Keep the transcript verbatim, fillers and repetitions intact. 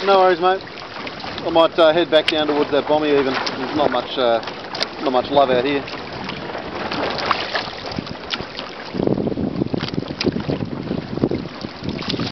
no worries, mate. I might uh, head back down towards that bommy even. There's not much, uh, not much love out here.